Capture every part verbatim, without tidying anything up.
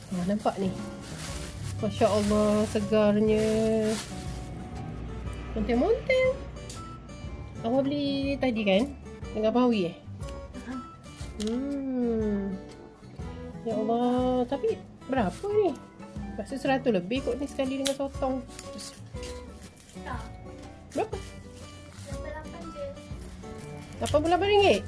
Ha, nampak ni. Masya Allah, segarnya. Monteng-monteng. Awak beli tadi kan? Dengan Mawi eh? Hmm. Ya Allah, tapi berapa ni? Rasa seratus lebih kot ni sekali dengan sotong. Tak. Berapa? lapan je. lapan puluh lapan ringgit?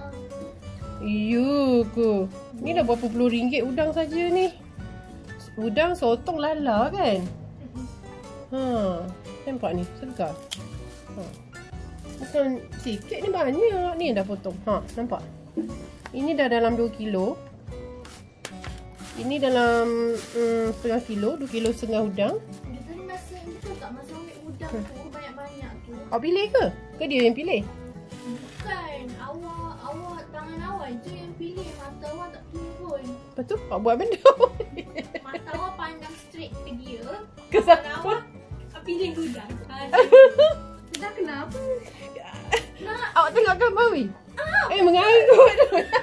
Iya ke? Ni dah berapa puluh ringgit udang saja ni. Udang, sotong, lala kan? Ha, nampak ni, segar. Ha. Bukan sikit ni, banyak ni dah potong. Ha, nampak? Ini dah dalam dua kilo. Ini dalam um, setengah kilo, dua kilo setengah udang. Dia tadi masa betul tak masa ambil udang tu banyak-banyak tu. Awak pilih ke? Ke dia yang pilih? Bukan, awak awak tangan awak je yang pilih, mata awak tak pilih pun. Lepas tu awak buat benda. Mata awak pandang straight ke dia. Ke Tangan siapa? awak pilih udang. Sudah kenapa? Nak. Awak tengokkan Mawi? Eh, mengarut.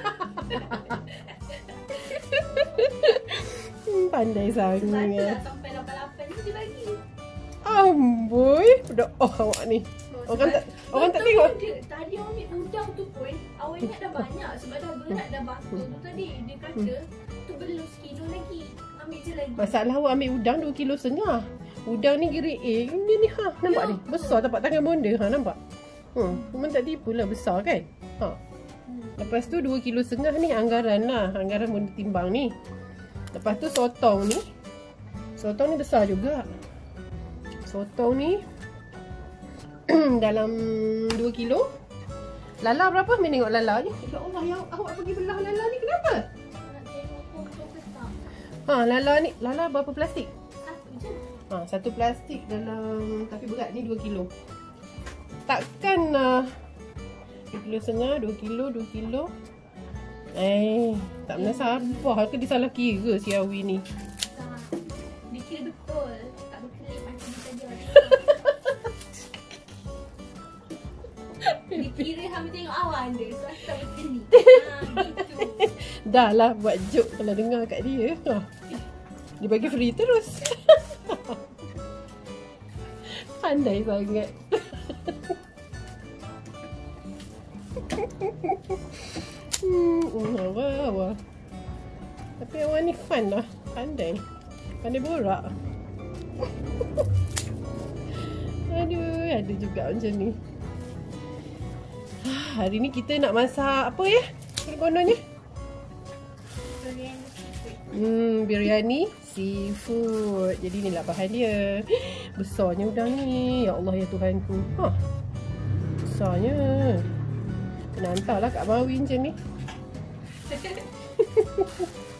hmm, pandai Sebab sangat. dah sampai lapan lapan ni dia bagi. Amboi, doa awak ni. Orang tak orang tak tengok. Dia, tadi awak ambil udang tu pun, awak ingat dah banyak sebab dah berat dah batu tu tadi. Dia kata tu belum sekilo lagi. Ambil je lagi. Masalah awak ambil udang dua kilo setengah. Udang ni grade A. Dia ni ha, nampak ni. Besar tapak tangan bonda. Ha, nampak? Hmm, memang tak tipu lah, besar kan? Ha. Lepas tu dua kilo setengah ni anggaran lah. Anggaran bonda timbang ni. Lepas tu sotong ni. Sotong ni besar juga. Sotong ni dalam dua kilo. Lala berapa? Main tengok lala ni. Ya Allah, ya awak pergi belah lala ni kenapa? Nak tengok foto ke tak? Ha, lala ni, lala berapa plastik? Satu je. Ha, satu plastik dalam, tapi berat ni dua kilo. Takkan uh, dua kilo setengah, dua kilo, dua kilo. Eh, tak pernah sabar ke dia salah kira si Awi ni. Tak. Dia kira betul. Tak berkelip macam dia saja. Dia kira hamba tengok awak ada. So aku tak berkelip. Ha, gitu. Dah lah buat joke kalau dengar kat dia. Ha. Dia bagi free terus. Pandai sangat. Hmm, awak, awak. Tapi awak ni fun lah. Pandai. Pandai borak. Aduh, ada juga macam ni. Hari ni kita nak masak apa ya? Kononnya? Biryani seafood. Hmm, biryani seafood. Jadi inilah bahan dia. Besarnya udang ni. Ya Allah, ya Tuhanku. Ha. Besarnya. Kena hantarlah kat Mawi macam ni.